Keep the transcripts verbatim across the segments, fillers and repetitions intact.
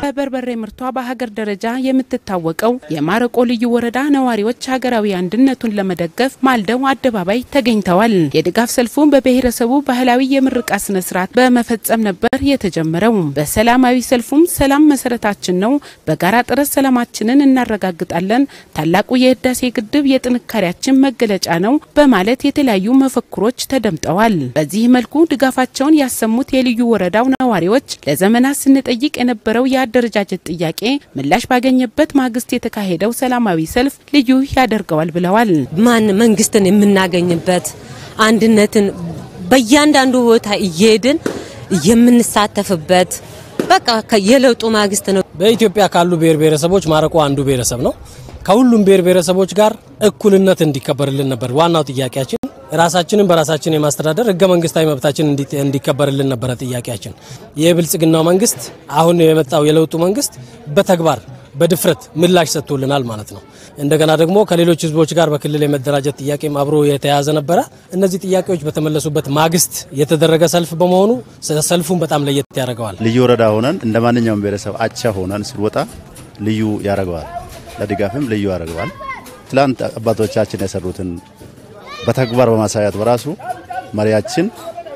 በበርበሬ ምርቷ በሀገር ደረጃ የምትታወቀው የማረቆ ልዩ ወረዳ ነዋሪዎች ሀገራዊ አንድነቱን ለመደገፍ ማልደው አደባባይ ተገኝተዋል። የድጋፍ ሰልፉ በብሔረሰቡ ባህላዊ የምርቃት ስነ ስርዓት በመፈጸም ነበር የተጀመረው። በሰላማዊ ሰልፉም ሰላም መሰረታችን ነው፣ በጋራ ጥረት ሰላማችንን እናረጋግጣለን፣ ታላቁ የህዳሴ ግድብ የጥንካሬያችን መገለጫ ነው በማለት የተለያዩ መፈክሮች ተደምጠዋል። በዚህ መልኩ ድጋፋቸውን ያሰሙት የልዩ ወረዳው ነዋሪዎች ለዘመናት ስንጠይቅ የነበረው የአደረጃጀት ጥያቄ ምላሽ ባገኘበት ማግስት የተካሄደው ሰላማዊ ሰልፍ ልዩ ያደርገዋል ብለዋል። ማን መንግስትን የምናገኝበት አንድነትን በእያንዳንዱ ቦታ እየሄድን የምንሳተፍበት በቃ የለውጡ ማግስት ነው። በኢትዮጵያ ካሉ ብሔር ብሔረሰቦች ማረቆ አንዱ ብሔረሰብ ነው። ከሁሉም ብሔር ብሔረሰቦች ጋር እኩልነት እንዲከበርልን ነበር ዋናው ጥያቄያችን። ራሳችንን በራሳችን የማስተዳደር ህገ መንግስታዊ መብታችን እንዲከበርልን ነበር ጥያቄያችን። የብልጽግናው መንግስት አሁን የመጣው የለውጡ መንግስት በተግባር በድፍረት ምላሽ ሰጥቶልናል ማለት ነው። እንደገና ደግሞ ከሌሎች ህዝቦች ጋር በክልል የመደራጀት ጥያቄም አብሮ የተያዘ ነበር። እነዚህ ጥያቄዎች በተመለሱበት ማግስት የተደረገ ሰልፍ በመሆኑ ሰልፉን በጣም ለየት ያደርገዋል። ልዩ ወረዳ ሆነን እንደማንኛውም ብሔረሰብ አቻ ሆነን ስንወጣ ልዩ ያደርገዋል፣ ለድጋፍም ልዩ ያደርገዋል። ትላንት አባቶቻችን የሰሩትን በተግባር በማሳያት በራሱ መሪያችን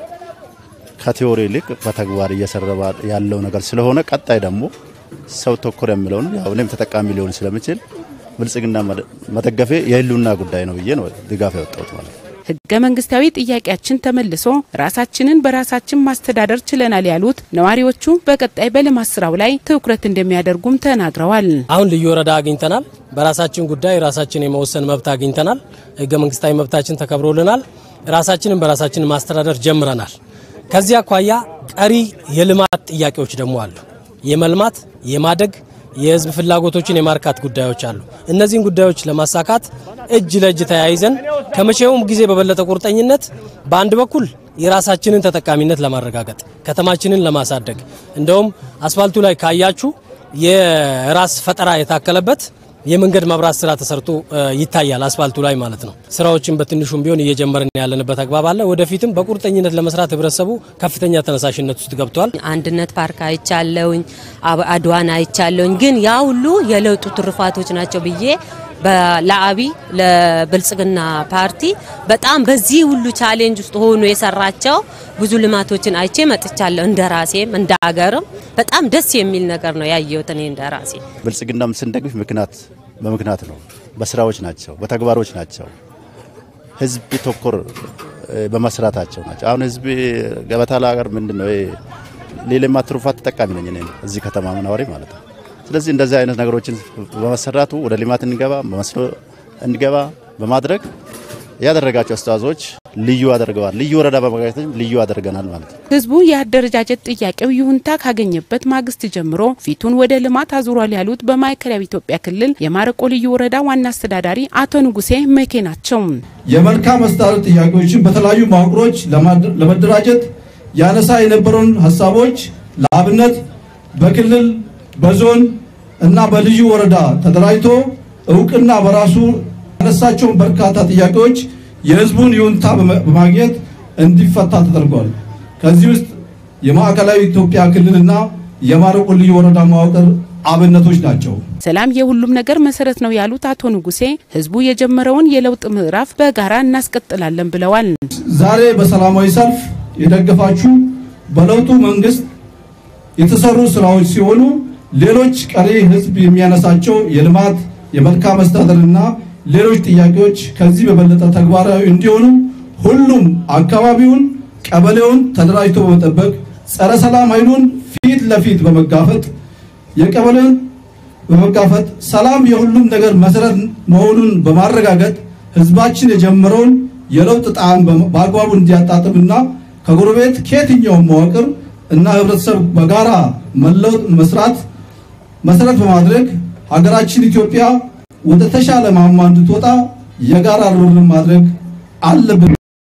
ከቲዮሪ ይልቅ በተግባር እየሰራ ያለው ነገር ስለሆነ ቀጣይ ደግሞ ሰው ተኮር የሚለውን ያው እኔም ተጠቃሚ ሊሆን ስለሚችል ብልጽግና መደገፌ የህልውና ጉዳይ ነው ብዬ ነው ድጋፍ ያወጣሁት ማለት ነው። ህገ መንግስታዊ ጥያቄያችን ተመልሶ ራሳችንን በራሳችን ማስተዳደር ችለናል ያሉት ነዋሪዎቹ በቀጣይ በልማት ስራው ላይ ትኩረት እንደሚያደርጉም ተናግረዋል። አሁን ልዩ ወረዳ አግኝተናል። በራሳችን ጉዳይ ራሳችን የመወሰን መብት አግኝተናል። ህገ መንግስታዊ መብታችን ተከብሮልናል። ራሳችንን በራሳችን ማስተዳደር ጀምረናል። ከዚያ አኳያ ቀሪ የልማት ጥያቄዎች ደግሞ አሉ። የመልማት የማደግ የህዝብ ፍላጎቶችን የማርካት ጉዳዮች አሉ። እነዚህን ጉዳዮች ለማሳካት እጅ ለእጅ ተያይዘን ከመቼውም ጊዜ በበለጠ ቁርጠኝነት በአንድ በኩል የራሳችንን ተጠቃሚነት ለማረጋገጥ ከተማችንን ለማሳደግ እንደውም አስፋልቱ ላይ ካያችሁ የራስ ፈጠራ የታከለበት የመንገድ መብራት ስራ ተሰርቶ ይታያል አስፋልቱ ላይ ማለት ነው። ስራዎችን በትንሹም ቢሆን እየጀመርን ያለንበት አግባብ አለ። ወደፊትም በቁርጠኝነት ለመስራት ህብረተሰቡ ከፍተኛ ተነሳሽነት ውስጥ ገብቷል። አንድነት ፓርክ አይቻለውኝ፣ አድዋን አይቻለውኝ። ግን ያ ሁሉ የለውጡ ትርፋቶች ናቸው ብዬ ለአቢ ለብልጽግና ፓርቲ በጣም በዚህ ሁሉ ቻሌንጅ ውስጥ ሆኖ የሰራቸው ብዙ ልማቶችን አይቼ መጥቻለሁ። እንደራሴም እንደአገርም በጣም ደስ የሚል ነገር ነው ያየሁት እኔ እንደራሴ። ብልጽግናም ስንደግፍ ምክንያት በምክንያት ነው፣ በስራዎች ናቸው፣ በተግባሮች ናቸው፣ ህዝብ ተኮር በመስራታቸው ናቸው። አሁን ህዝብ ገበታ ለሀገር ምንድነው ለሌማ ትሩፋት ተጠቃሚ ነኝ እኔ እዚህ ከተማ ነዋሪ ማለት ነው። ስለዚህ እንደዚህ አይነት ነገሮችን በመሰራቱ ወደ ልማት እንገባ በመስሎ እንገባ በማድረግ ያደረጋቸው አስተዋጽኦች ልዩ አደረገዋል። ልዩ ወረዳ በመጋየትም ልዩ አደረገናል ማለት ነው። ህዝቡ የአደረጃጀት ጥያቄው ይሁንታ ካገኘበት ማግስት ጀምሮ ፊቱን ወደ ልማት አዙሯል ያሉት በማዕከላዊ ኢትዮጵያ ክልል የማረቆ ልዩ ወረዳ ዋና አስተዳዳሪ አቶ ንጉሴ መኬ ናቸው። የመልካም አስተዳደር ጥያቄዎችን በተለያዩ ማህበሮች ለመደራጀት ያነሳ የነበሩን ሐሳቦች ለአብነት በክልል በዞን እና በልዩ ወረዳ ተደራጅቶ እውቅና በራሱ ያነሳቸው በርካታ ጥያቄዎች የህዝቡን ይሁንታ በማግኘት እንዲፈታ ተደርጓል። ከዚህ ውስጥ የማዕከላዊ ኢትዮጵያ ክልልና የማረቆ ልዩ ወረዳ መዋቅር አብነቶች ናቸው። ሰላም የሁሉም ነገር መሰረት ነው ያሉት አቶ ንጉሴ ህዝቡ የጀመረውን የለውጥ ምዕራፍ በጋራ እናስቀጥላለን ብለዋል። ዛሬ በሰላማዊ ሰልፍ የደገፋችሁ በለውጡ መንግስት የተሰሩ ስራዎች ሲሆኑ ሌሎች ቀሪ ህዝብ የሚያነሳቸው የልማት የመልካም አስተዳደርና ሌሎች ጥያቄዎች ከዚህ በበለጠ ተግባራዊ እንዲሆኑ ሁሉም አካባቢውን ቀበሌውን ተደራጅቶ በመጠበቅ ጸረ ሰላም ኃይሉን ፊት ለፊት በመጋፈጥ የቀበሌውን በመጋፈጥ ሰላም የሁሉም ነገር መሰረት መሆኑን በማረጋገጥ ህዝባችን የጀመረውን የለውጥ ጣዕም በአግባቡ እንዲያጣጥምና ከጎረቤት ከየትኛውም መዋቅር እና ህብረተሰብ በጋራ መለውጥ መስራት መሰረት በማድረግ ሀገራችን ኢትዮጵያ ወደ ተሻለ ማማ እንድትወጣ የጋራ ርብርብ ማድረግ አለብን።